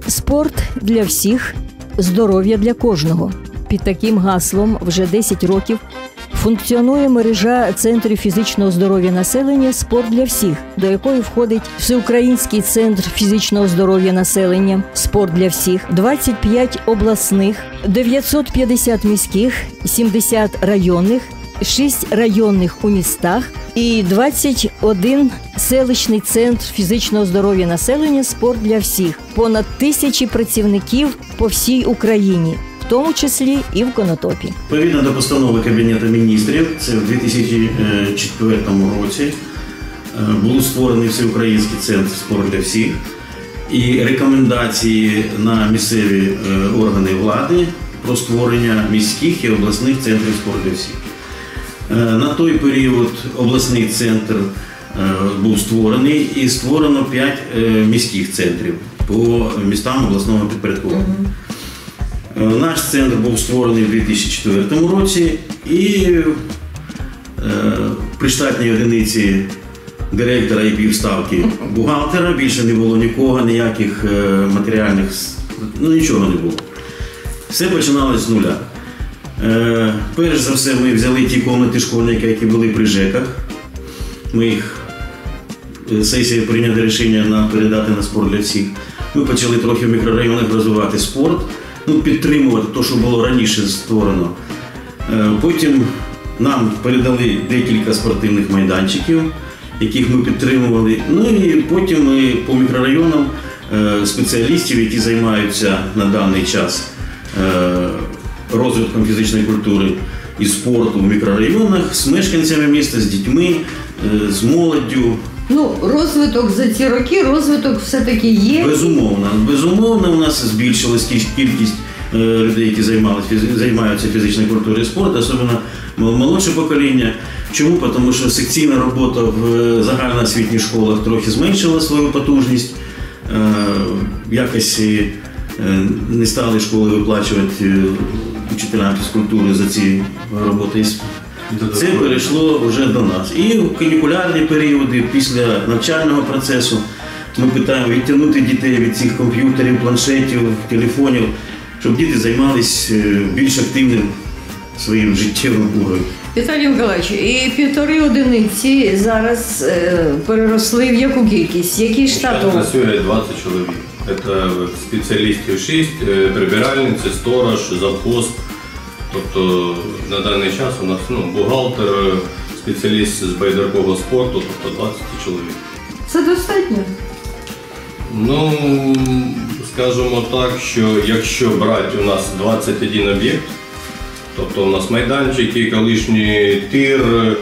Спорт для всіх, здоров'я для кожного. Під таким гаслом вже 10 років функціонує мережа центрів фізичного здоров'я населення «Спорт для всіх», до якої входить Всеукраїнський центр фізичного здоров'я населення «Спорт для всіх», 25 обласних, 950 міських, 70 районних, 6 районних у містах і 21 селищний центр фізичного здоров'я населення «Спорт для всіх». Понад 1000 працівників по всій Україні, в тому числі і в Конотопі. Відповідно до постанови Кабінету міністрів, це в 2004 році був створений Всеукраїнський центр «Спорт для всіх» і рекомендації на місцеві органи влади про створення міських і обласних центрів «Спорт для всіх». На той період обласний центр був створений і створено 5 міських центрів по містам обласного підпорядкування. Наш центр був створений у 2004 році і при штатній одиниці директора і півставки бухгалтера більше не було нікого, ніяких матеріальних, нічого не було. Все починалось з нуля. Перш за все ми взяли ті кімнати школьника, які були при ЖЕКах. Ми їх, сесія прийняла рішення передати на «Спорт для всіх». Ми почали трохи в мікрорайонах розвивати спорт, підтримувати те, що було раніше створено. Потім нам передали декілька спортивних майданчиків, яких ми підтримували. І потім ми по мікрорайонам спеціалістів, які займаються на даний час розвитком фізичної культури і спорту в мікрорайонах, з мешканцями міста, з дітьми, з молоддю. Розвиток за ці роки, розвиток все-таки є? Безумовно, у нас збільшилась кількість людей, які займаються фізичною культурою і спортом, особливо молодше покоління. Чому? Тому що секційна робота в загальноосвітніх школах трохи зменшила свою потужність. Якось не стали школи виплачувати учителям фізкультури за ці роботи. Це перейшло вже до нас. І в канікулярні періоди, після навчального процесу, ми питаємо відтягнути дітей від цих комп'ютерів, планшетів, телефонів, щоб діти займалися більш активним своїм життєвим уровнем. Віталій Миколаївич, і 1,5 одиниці зараз переросли в яку кількість? Який штат? Зараз працює 20 чоловік. Це спеціалістів 6, прибиральниці, сторож, завхоз. Тобто на даний час у нас бухгалтер, спеціаліст з байдаркового спорту, тобто 20 чоловік. Це достатньо? Скажімо так, що якщо брати у нас 21 об'єкт, тобто у нас майданчики, колишній тир,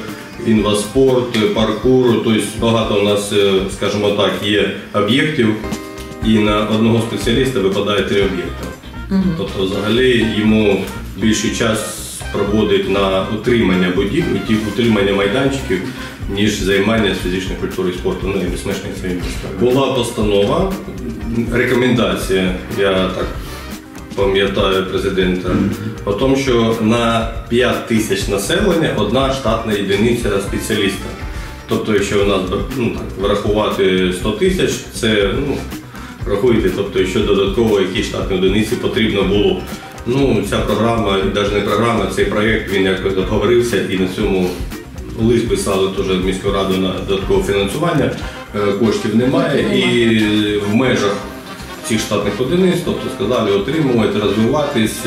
інваспорт, паркур, тобто багато у нас, скажімо так, є об'єктів, і на одного спеціаліста випадає 3 об'єкти. Тобто взагалі йому більший час проводить на утримання будівель, утримання майданчиків, ніж займання з фізичної культури і спорту, і безмешканців міста. Була постанова, рекомендація, я так пам'ятаю президента, о тому, що на 5 тисяч населення одна штатна єдиниця спеціаліста. Тобто, якщо у нас врахувати 100 тисяч, це рахуйте, тобто, що додатково які штатні одиниці потрібно було. Ця програма, навіть не програма, цей проєкт, він якось договорився і на цьому лист писали теж в міську раду на додаткове фінансування, коштів немає і в межах цих штатних одиниць, тобто сказали отримувати, розвиватись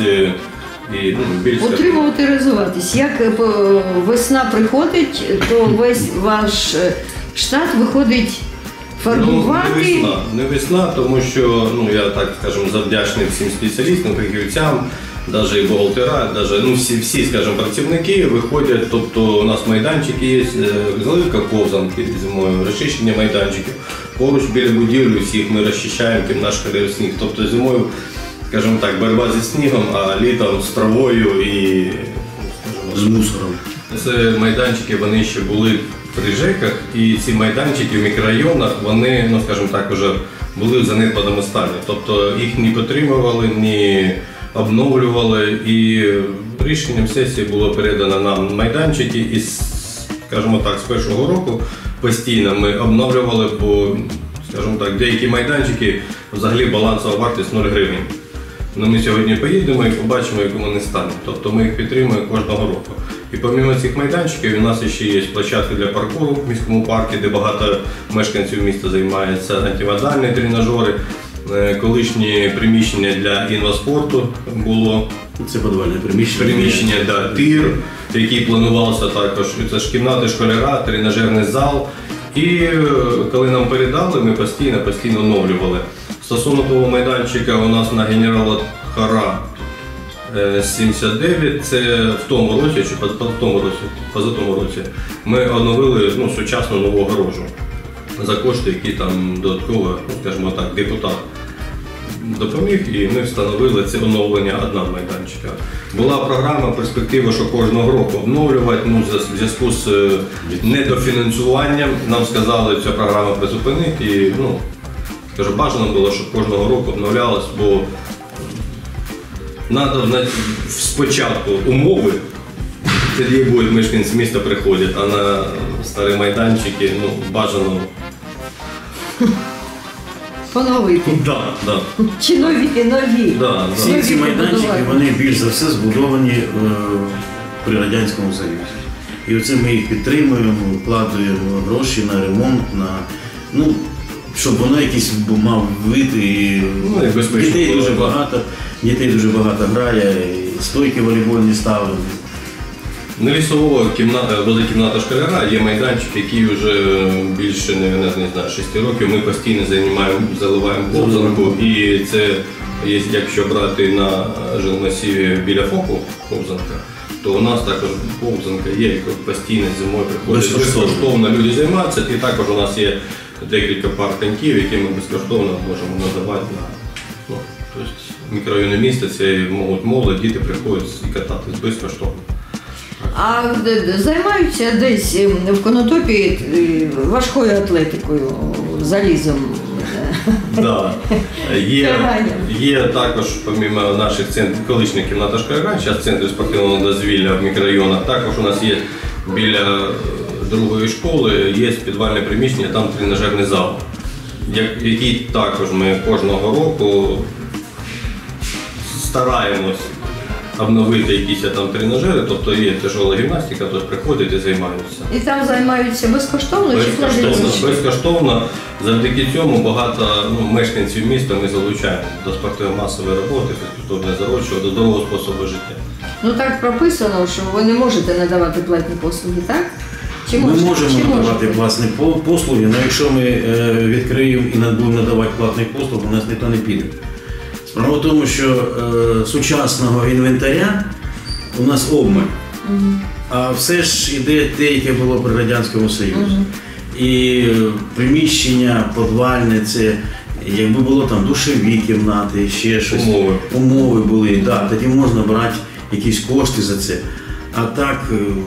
і більше. Отримувати, розвиватись. Як весна приходить, то весь ваш штат виходить фарбувати? Не весна, тому що, я так скажемо, завдячний всім спеціалістам, фахівцям, навіть і бухгалтера, всі, скажімо, працівники виходять, тобто у нас майданчики є, заливка ковзанки зимою, розчищення майданчиків. Поруч біля будівлі всіх ми розчищаємо, крім наш сніг. Тобто зимою, скажімо так, боротьба зі снігом, а літом з травою і з мусором. Це майданчики, вони ще були при ЖЕКах, і ці майданчики в мікрорайонах, вони, скажімо так, вже були в занедбаному стані. Тобто їх не підтримували, не обновлювали, і рішенням сесії було передано нам майданчики, і, скажімо так, з першого року постійно ми обновлювали, бо Скажімо так, деякі майданчики взагалі балансова вартість 0 гривень. Ну, ми сьогодні поїдемо і побачимо, яку вони стануть. Тобто ми їх підтримуємо кожного року. І помимо цих майданчиків, у нас ще є площадки для паркуру в міському парку, де багато мешканців міста займаються, антивандальні тренажери, колишні приміщення для інваспорту було. Це підвальне приміщення. Приміщення, да, тир, який планувався також. Це ж кімнати школяра, тренажерний зал. І коли нам передали, ми постійно оновлювали. Стосовно того майданчика, у нас на генерала Хара 79, це в тому році, чи позатому році, ми оновили сучасну нову огорожу за кошти, які там додатково, скажімо так, депутат допоміг, і ми встановили це оновлення одного майданчика. Була програма, перспектива, що кожного року обновлювати, в зв'язку з недофінансуванням нам сказали цю програму призупинити, і скажу, бажано було, щоб кожного року обновлялось, бо треба спочатку умови, тоді будуть мешканці міста приходять, а на старі майданчики бажано. Поновити. Да. Чи нові? Да. Всі ці майданчики, вони більш за все збудовані при Радянському Союзі. І оце ми їх підтримуємо, вкладаємо гроші на ремонт, щоб воно якийсь мав вид. І дітей дуже багато грає, і стойки волейбольні ставимо. На лісового возле кімната школяра є майданчик, який вже більше, не знаю, 6 років. Ми постійно заливаємо ковзанку, і це, якщо брати на жилмасиві біля ФОПу ковзанка, то у нас також ковзанка є, яка постійно зимою приходить безкоштовно люди займаються. І також у нас є декілька пар коньків, які ми безкоштовно можемо надавати на мікрорайони міста. Це можуть молодь, діти приходять і кататись безкоштовно. А займаються десь в Конотопі важкою атлетикою, залізом? Да. Є також, помимо наших колишніх кімната школяра, зараз центрів спортивного дозвілля в мікрорайонах, також у нас є біля другої школи, є підвальне приміщення, там тренажерний зал, який також ми кожного року стараємось обновити якісь там тренажери, тобто є тяжела гімнастика, тобто приходять і займаються. І там займаються безкоштовно чи платять? Безкоштовно. Завдяки цьому багато мешканців міста ми залучаємо до спортивно-масової роботи, фізкультурне заробітку, до здорового способу життя. Так прописано, що ви не можете надавати платні послуги, так? Ми можемо надавати платні послуги, але якщо ми відкриємо і будемо надавати платні послуги, у нас ніхто не піде. Справа в тому, що сучасного інвентаря у нас обмаль, а все ж іде те, яке було при Радянському Союзі. І приміщення підвальне, це якби було там душові кімнати, ще щось, умови були, тоді можна брати якісь кошти за це. А так,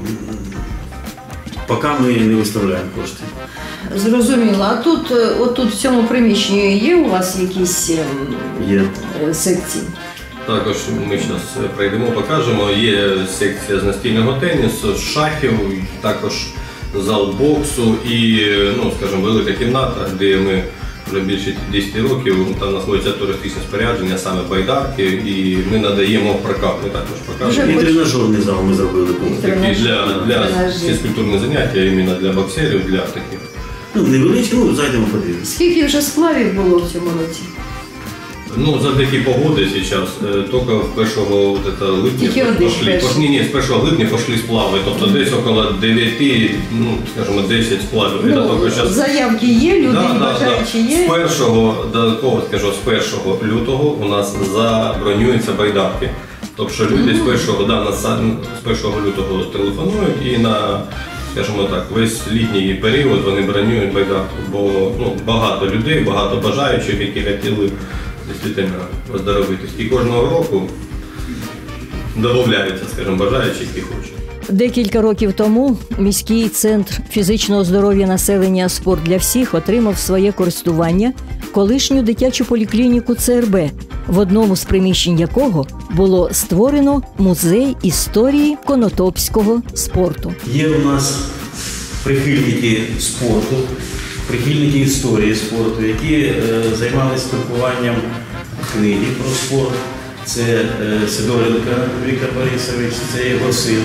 поки ми не виставляємо кошти. Зрозуміло. А тут в цьому приміщенні є у вас якісь секції? Також ми зараз пройдемо, покажемо. Є секція з настільного тенісу, з шахів, також зал боксу і, скажімо, велика кімната, де ми вже більше 10 років, там знаходиться туристичне спорядження, саме байдарки, і ми надаємо прокат, ми також покажемо. І тренажерний зал ми зробили. Для фізкультурних заняття, іменно для боксерів, для таких. Невеличкі, зайдемо подивимося. Скільки вже сплавів було в цьому році? Завдяки погоди зараз, тільки з 1 липня пошли. З 1 липня пішли сплави, тобто десь около 9, скажімо, 10 сплавів. Заявки є, люди бажаючі є? З 1 лютого у нас забронюються байдарки. Тобто люди з 1 лютого телефонують і на, скажімо так, весь літній період вони бронюють байдарку, бо багато людей, багато бажаючих, які хотіли дійсно оздоровитись. І кожного року додаються, скажімо, бажаючі, які хочуть. Декілька років тому міський центр фізичного здоров'я населення «Спорт для всіх» отримав своє користування колишню дитячу поліклініку ЦРБ, в одному з приміщень якого було створено музей історії конотопського спорту. Є у нас прихильники спорту, прихильники історії спорту, які займалися спілкуванням книги про спорт. Це Сидоренко Віктор Борисович, це його син,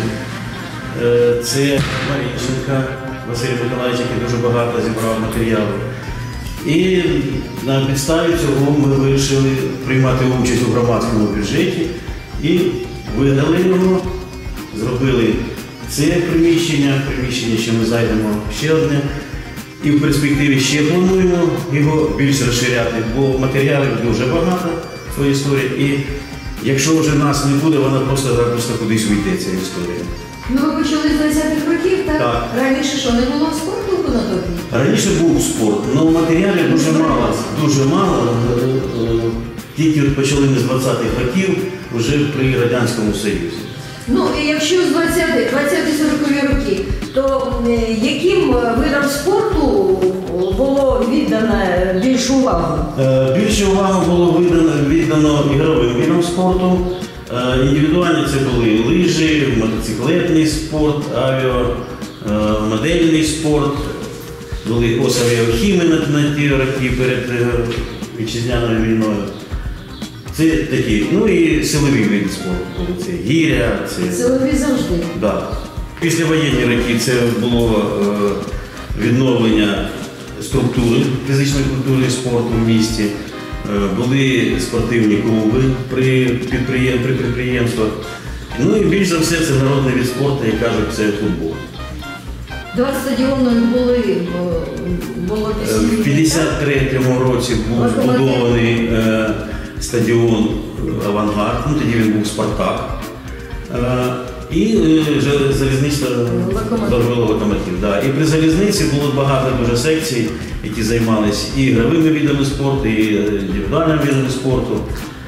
це Марінченко Василь Миколаївич, який дуже багато зібрав матеріалу. І на підставі цього ми вирішили приймати участь у громадському бюджеті і видали його, зробили це приміщення, ще ми зайдемо ще одне. І в перспективі ще плануємо його більш розширяти, бо матеріалів дуже багато цієї історії. І якщо вже нас не буде, вона просто кудись уйде, ця історія. Ну, ви почали з 20-х років, так? Так. Раніше що, не було спорту у Конотопі? Раніше був спорт, але матеріалів дуже мало. Тільки почали ми з 20-х років, вже при Радянському Союзі. Ну, і якщо з 20-40-і роки, то яким видам спорту було віддано більшу увагу? Більше уваги було віддано ігровим видам спорту. Індивідуальні це були лижі, мотоциклетний спорт, авіамодельний спорт, були авіахіми на ті роки перед вітчизняною війною. Це такі, ну і силові види спорту, це гіря, це... Силові завжди? Так. Післявоєнні роки це було відновлення структури, фізичної культури спорту в місті. Були спортивні клуби при підприємствах. Ну і більш за все це народний від спорту, як кажуть, це футбол. 2 стадіони було В 53-му році був збудований стадіон «Авангард», ну, тоді він був «Спартак». І залізнична локомотив. Да. І при залізниці було багато дуже секцій, які займалися і ігровими видами спорту, і індивідуальними видами спорту.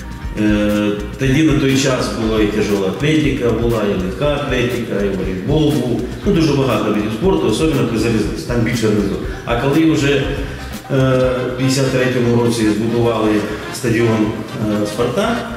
Тоді на той час була і тяжела атлетика, була і легка атлетика, і волейбол був. Ну, дуже багато видів спорту, особливо при залізниці, там більше розвитку. А коли вже в 53-му році збудували стадіон «Спартак»,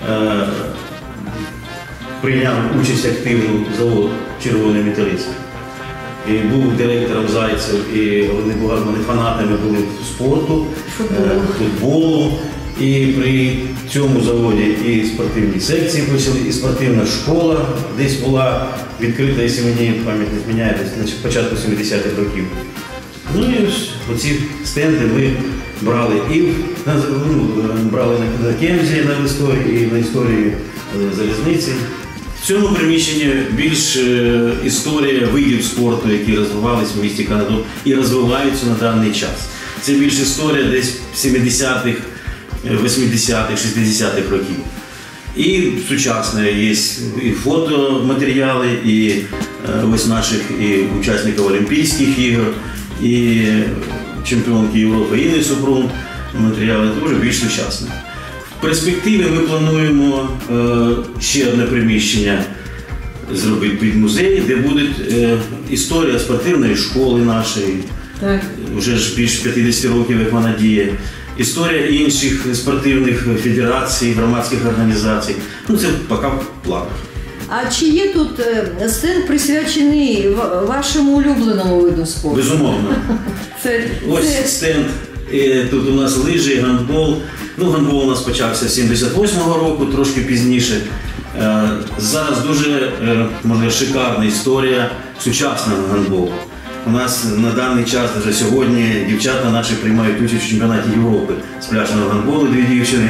прийняв участь активну завод «Червоний металіст». І був директором Зайцев, і вони фанатами були спорту, футболу. І при цьому заводі і спортивні секції почали, і спортивна школа десь була відкрита, якщо мені пам'ять не зміняє, десь на початку 70-х років. Ну і оці стенди ми брали і брали на Кемзі, на історії, і на історії залізниці. В цьому приміщенні більш історія видів спорту, які розвивалися в місті Конотоп і розвиваються на даний час. Це більш історія десь 70-х, 80-х, 60-х років. І сучасне є і фотоматеріали, і ось наших і учасників Олімпійських ігор, і чемпіонки Європи Інни Супрун, матеріали дуже більш сучасні. В перспективі ми плануємо ще одне приміщення зробити під музей, де буде історія спортивної школи нашої, вже ж більш 50 років, як вона діє. Історія інших спортивних федерацій, громадських організацій. Ну, це поки в планах. А чи є тут стенд присвячений вашому улюбленому виду спорту? Безумовно. Ось стенд. Тут у нас лижі, гандбол. Ну, гандбол у нас почався з 78-го року, трошки пізніше. Зараз дуже, можна, шикарна історія сучасного гандболу. У нас на даний час, вже сьогодні, дівчата наші приймають участь у чемпіонаті Європи з пляжного гандболу, 2 дівчини.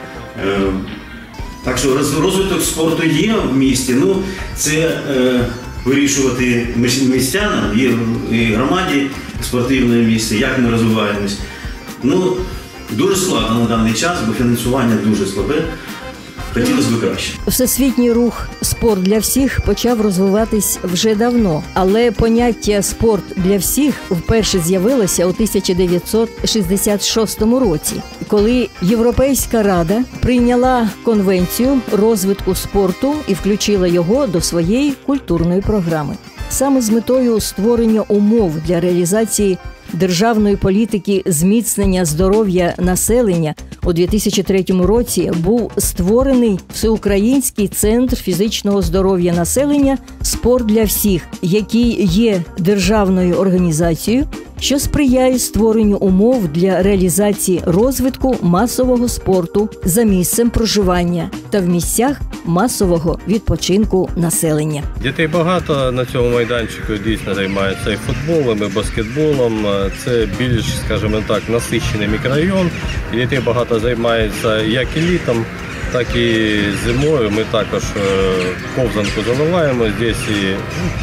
Так що розвиток спорту є в місті, ну, це вирішувати містянам і громаді спортивної місця, як ми розвиваємось. Ну, дуже складно на даний час, бо фінансування дуже слабе. Хотілося б краще. Всесвітній рух «Спорт для всіх» почав розвиватись вже давно, але поняття «спорт для всіх» вперше з'явилося у 1966 році, коли Європейська Рада прийняла конвенцію розвитку спорту і включила його до своєї культурної програми. Саме з метою створення умов для реалізації державної політики зміцнення здоров'я населення у 2003 році був створений Всеукраїнський центр фізичного здоров'я населення «Спорт для всіх», який є державною організацією що сприяє створенню умов для реалізації розвитку масового спорту за місцем проживання та в місцях масового відпочинку населення. Дітей багато на цьому майданчику дійсно займаються і футболом, і баскетболом. Це більш, скажімо так, насичений мікрорайон. І дітей багато займається як і літом, так і зимою. Ми також ковзанку заливаємо здесь і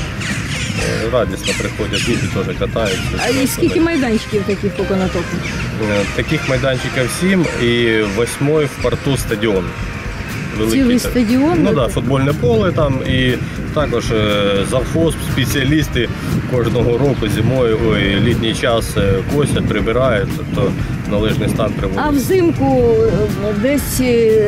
радісно приходять, діти теж катаються. А і скільки майданчиків таких по Конотопу? Таких майданчиків 7 і 8-й в порту стадіон. Цілий стадіон? Ну так, футбольне поле там і також завхоз, спеціалісти кожного року зимою, літній час косять, прибирають, тобто належний стан приводять. А взимку десь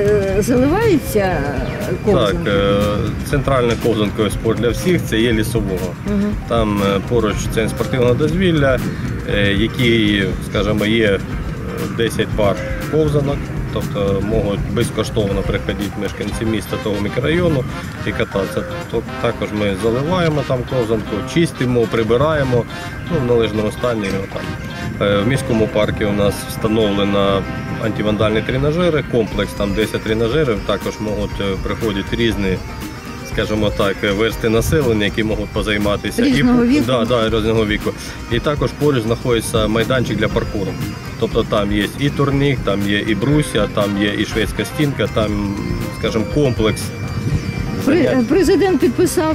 заливається ковзанка? Так, центральне ковзанковий спорт для всіх це є Лісового. Там поруч центр спортивного дозвілля, який, скажімо, є 10 пар ковзанок. Тобто можуть безкоштовно приходити мешканці міста того мікрорайону і кататися. Тобто, також ми заливаємо там ковзанку, чистимо, прибираємо, в належному стані. В міському парку у нас встановлено антивандальні тренажери, комплекс, там 10 тренажерів, також можуть приходити різні, скажімо так, версти населення, які можуть позайматися. Різного віку? Да, різного віку. І також поруч знаходиться майданчик для паркуру. Тобто там є і турнік, там є і брусья, там є і шведська стінка, там, скажімо, комплекс. Президент підписав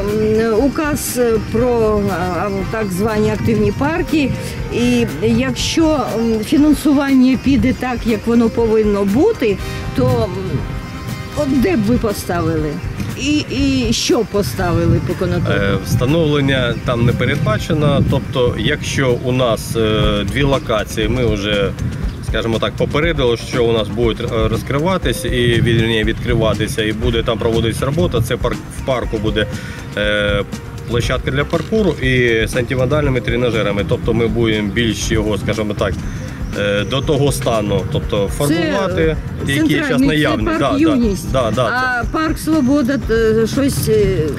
указ про так звані активні парки. І якщо фінансування піде так, як воно повинно бути, то от де б ви поставили? І що поставили по Конотопу? Встановлення там не передбачено. Тобто, якщо у нас 2 локації, ми вже, скажімо так, попередили, що у нас будуть розкриватися і відкриватися, і буде там проводитися робота. Це в парку буде площадка для паркуру і з антивандальними тренажерами. Тобто ми будемо більш його, скажімо так, до того стану, тобто фарбувати, які зараз наявні. Це парк Юність, а парк Свобода щось...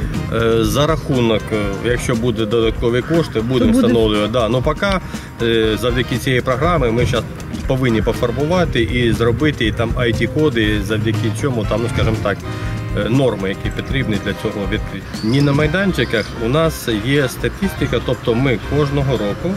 За рахунок, якщо будуть додаткові кошти, будемо встановлювати. Да. Ну поки завдяки цієї програми ми зараз повинні пофарбувати і зробити і там IT-коди, завдяки чому там, ну скажімо так, норми, які потрібні для цього відкриті. Ні на майданчиках у нас є статистика, тобто ми кожного року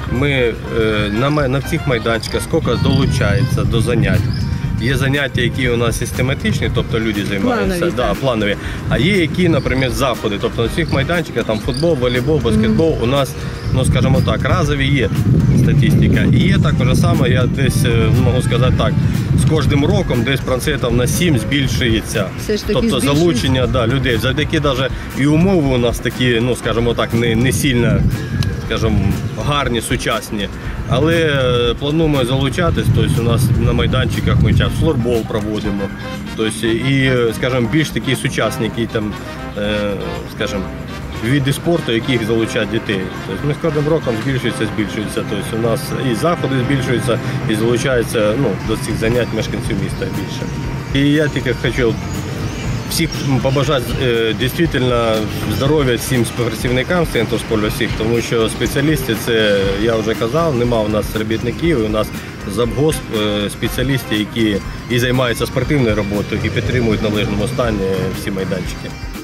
на цих майданчиках скільки долучається до занять. Є заняття, які у нас систематичні, тобто люди займаються, планові. А є які, наприклад, заходи. Тобто на цих майданчиках там футбол, волейбол, баскетбол у нас, ну скажімо так, разові є статистика. І є також саме, я десь можу сказати так, з кожним роком десь процентів на 7 збільшується. Тобто залучення людей. Завдяки навіть і умови у нас такі, ну скажімо так, не сильно, скажімо, гарні, сучасні. Але плануємо залучатись, тобто у нас на майданчиках ми зараз флорбол проводимо. Тобто і, скажімо, більш такі сучасні, які там, скажімо, види спорту, яких залучають дітей. Тобто ми з кожним роком збільшується. Тобто у нас і заходи збільшуються, і залучаються до цих занять мешканців міста більше. І я тільки хочу всіх побажати дійсно здоров'я всім працівникам з центру спорту для всіх, тому що спеціалісти, це я вже казав, нема у нас робітників, у нас завгосп спеціалісти, які і займаються спортивною роботою, і підтримують в належному стані всі майданчики.